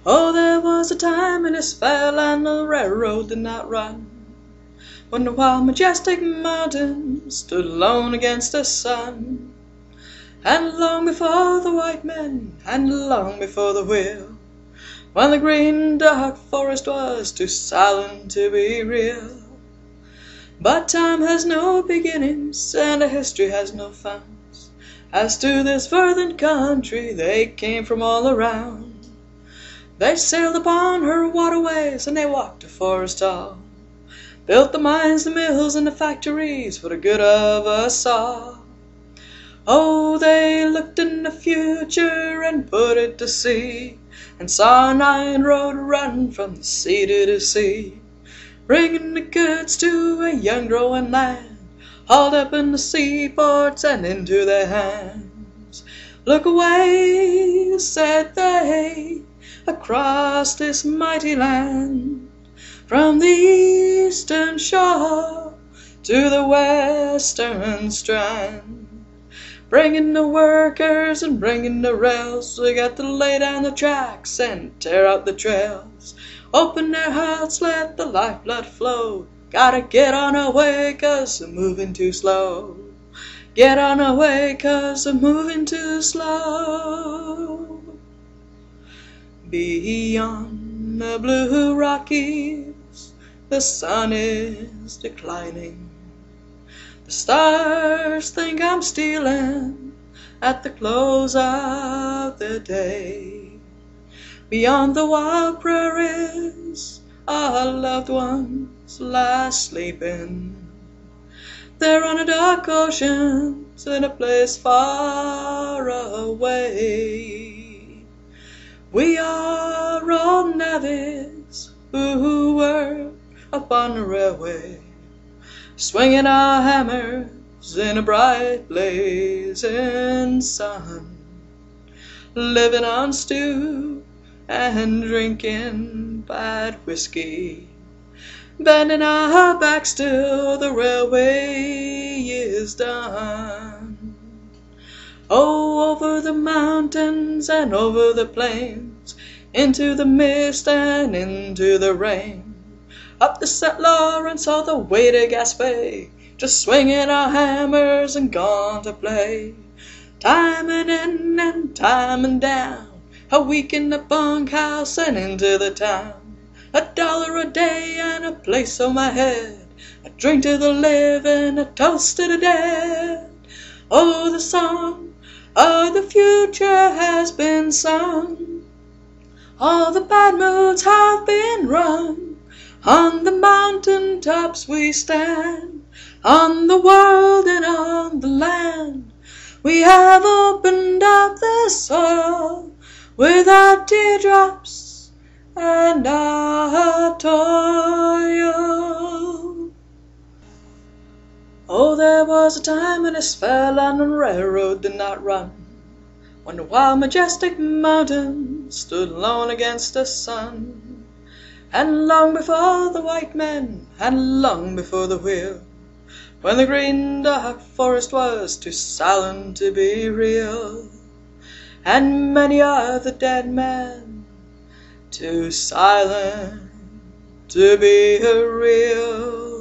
Oh, there was a time in this fair land the railroad did not run, when the wild majestic mountain stood alone against the sun. And long before the white men, and long before the wheel, when the green dark forest was too silent to be real. But time has no beginnings, and history has no funds. As to this verdant country they came from all around. They sailed upon her waterways, and they walked the forest tall, built the mines, the mills, and the factories for the good of us all. Oh, they looked in the future and put it to sea, and saw an iron road run from the sea to the sea, bringing the goods to a young growing land, hauled up in the seaports and into their hands. Look away, said they, across this mighty land, from the eastern shore to the western strand, bringing the workers and bringing the rails. We got to lay down the tracks and tear out the trails, open their hearts, let the lifeblood flow. Gotta get on our way 'cause we're moving too slow. Get on our way 'cause we're moving too slow. Beyond the blue Rockies, the sun is declining. The stars think I'm stealing at the close of the day. Beyond the wild prairies, our loved ones lie sleeping. They're on a dark ocean in a place far away. We are old navvies who work upon the railway, swinging our hammers in a bright blazing sun, living on stew and drinking bad whiskey, bending our backs till the railway is done. Oh, over the mountains and over the plains, into the mist and into the rain, up the St. Lawrence all the way to Gaspé, just swinging our hammers and gone to play. Timing in and timing down, a week in the bunkhouse and into the town. $1 a day and a place on my head, a drink to the living, a toast to the dead. Oh, the song of the future has been sung, all the bad moods have been run. On the mountain tops we stand, on the world and on the land. We have opened up the soil with our teardrops and our toil. Oh, there was a time when this fair land and railroad did not run, when the wild majestic mountain stood alone against the sun. And long before the white men, and long before the wheel, when the green dark forest was too silent to be real, and many are the dead men, too silent to be real.